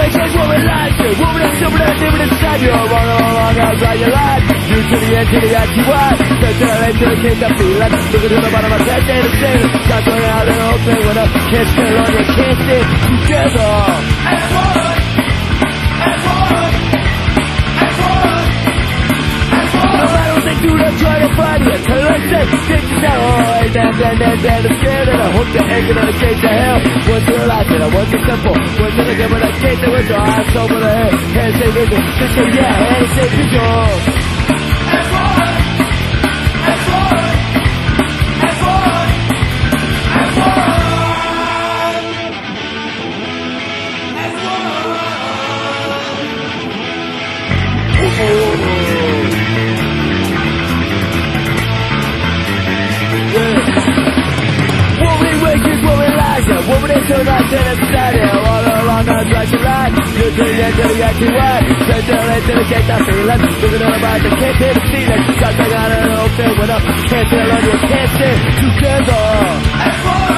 wages what we like to. Woman and someone else living inside you. Run along outside your life. You to the end, to the anti-why. So turn into a kid that feel like looking to the bottom of that day to say start going out and open when I can't stay alone, you can't stay together. As one, as one, as one, as one. No matter what they do, they'll try to find you. Tell them say, this is how alright, then I'm scared and I hope they're hanging on the gates of hell. Once you're alive, and I want the simple. Once you're again, when I can't do it, your eyes over the head. Hands say vision, just say yeah, hands say vision. As one, as one, as one, as one, as one. Woman is so nice and inside here. All along the drive to ride. You to the end, to the anti-why. Turn to the gate, I feel it. Looking at the bike, I can't feel the ceiling. Got to got an open when I can't feel on you, can't stay together. As one.